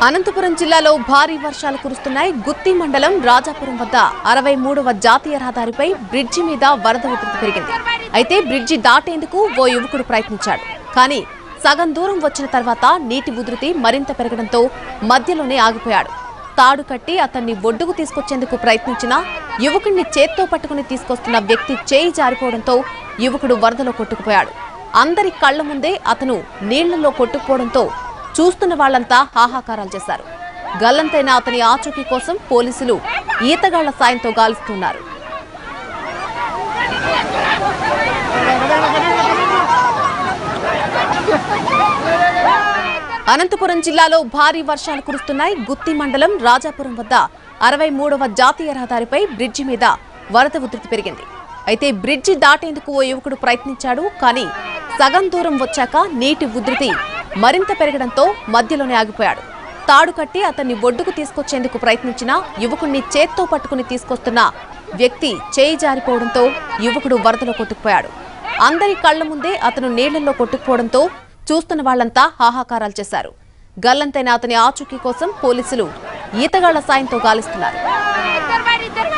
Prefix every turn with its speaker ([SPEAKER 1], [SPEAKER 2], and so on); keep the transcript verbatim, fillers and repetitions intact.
[SPEAKER 1] అనంతపురం జిల్లాలో భారీ వర్షాలు కురుస్తున్నాయి. గుత్తి మండలం రాజాపురం వద్ద అరవై మూడవ జాతీయ రహదారిపై బ్రిడ్జి మీద వరద ఉధృతి పెరిగింది. అయితే బ్రిడ్జి దాటేందుకు ఓ యువకుడు ప్రయత్నించాడు. కానీ సగం దూరం వచ్చిన తర్వాత నీటి ఉధృతి మరింత పెరగడంతో మధ్యలోనే ఆగిపోయాడు. తాడు కట్టి అతన్ని ఒడ్డుకు తీసుకొచ్చేందుకు ప్రయత్నించిన యువకుడిని చేత్తో పట్టుకుని తీసుకొస్తున్న వ్యక్తి చేయి జారిపోవడంతో యువకుడు వరదలో కొట్టుకుపోయాడు. అందరి కళ్ల ముందే అతను నీళ్లలో కొట్టుకుపోవడంతో చూస్తున్న వాళ్లంతా హాహాకారాలు చేశారు. గల్లంతైన అతని ఆచూకీ కోసం పోలీసులు ఈతగాళ్ల సాయంతో గాలిస్తున్నారు. అనంతపురం జిల్లాలో భారీ వర్షాలు కురుస్తున్నాయి. గుత్తి మండలం రాజాపురం వద్ద అరవై మూడవ జాతీయ రహదారిపై బ్రిడ్జి మీద వరద ఉధృతి పెరిగింది. అయితే బ్రిడ్జి దాటేందుకు ఓ యువకుడు ప్రయత్నించాడు. కానీ సగం దూరం వచ్చాక నీటి ఉధృతి మరింత పెరగడంతో మధ్యలోనే ఆగిపోయాడు. తాడు కట్టి అతన్ని ఒడ్డుకు తీసుకొచ్చేందుకు ప్రయత్నించిన యువకుడిని చేత్తో పట్టుకుని తీసుకొస్తున్న వ్యక్తి చేయి జారిపోవడంతో యువకుడు వరదలో కొట్టుకుపోయాడు. అందరి కళ్ల ముందే అతను నీళ్లలో కొట్టుకుపోవడంతో చూస్తున్న వాళ్లంతా హాహాకారాలు చేశారు. గల్లంతైన అతని ఆచూకీ కోసం పోలీసులు ఈతగాళ్ల సాయంతో గాలిస్తున్నారు.